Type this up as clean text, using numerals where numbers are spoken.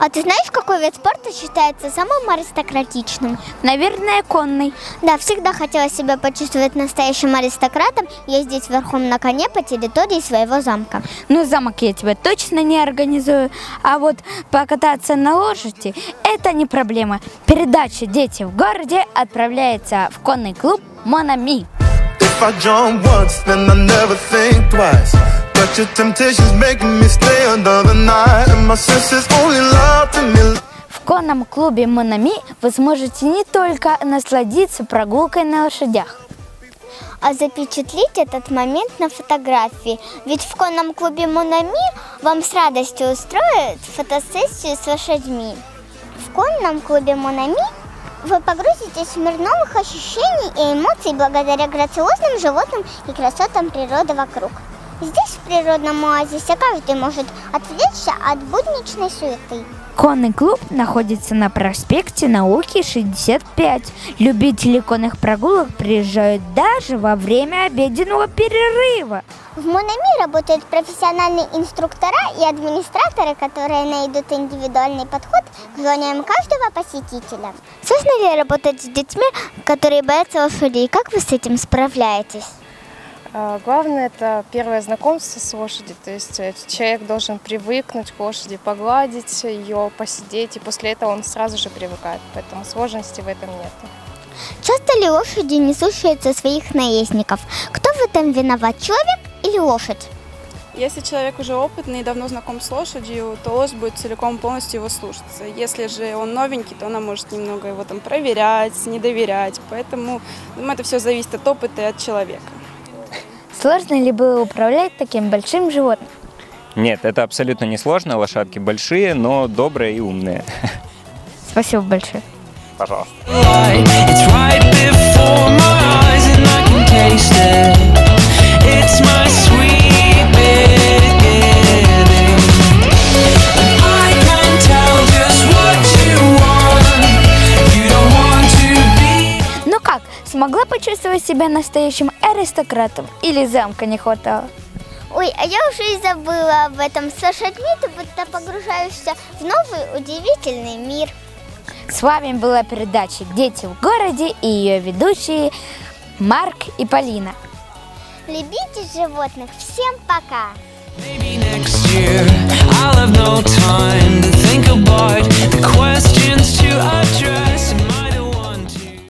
ты знаешь, какой вид спорта считается самым аристократичным? Наверное, конный. Да, всегда хотела себя почувствовать настоящим аристократом, ездить верхом на коне по территории своего замка. Ну, замок я тебе точно не организую, а вот покататься на лошади – это не проблема. Передача «Дети в городе» отправляется в конный клуб «Монами». В конном клубе «Монами» вы сможете не только насладиться прогулкой на лошадях, а запечатлеть этот момент на фотографии. Ведь в конном клубе «Монами» вам с радостью устроят фотосессию с лошадьми. В конном клубе «Монами» вы погрузитесь в мир новых ощущений и эмоций благодаря грациозным животным и красотам природы вокруг. Здесь, в природном оазисе, каждый может отвлечься от будничной суеты. Конный клуб находится на проспекте Науки, 65. Любители конных прогулок приезжают даже во время обеденного перерыва. В «Монами» работают профессиональные инструктора и администраторы, которые найдут индивидуальный подход к желаниям каждого посетителя. Сложно ли работать с детьми, которые боятся лошадей? Как вы с этим справляетесь? Главное – это первое знакомство с лошадью, то есть человек должен привыкнуть к лошади, погладить ее, посидеть, и после этого он сразу же привыкает, поэтому сложности в этом нет. Часто ли лошади не слушаются своих наездников? Кто в этом виноват, человек или лошадь? Если человек уже опытный и давно знаком с лошадью, то лошадь будет целиком полностью его слушаться. Если же он новенький, то она может немного его там проверять, не доверять, поэтому это все зависит от опыта и от человека. Сложно ли было управлять таким большим животным? Нет, это абсолютно не сложно. Лошадки большие, но добрые и умные. Спасибо большое. Пожалуйста. Смогла почувствовать себя настоящим аристократом или замка не хватало? Ой, а я уже и забыла об этом. С лошадьми ты будто погружаешься в новый удивительный мир. С вами была передача «Дети в городе» и ее ведущие Марк и Полина. Любите животных. Всем пока! Maybe next year I'll have no time to think about the questions to address.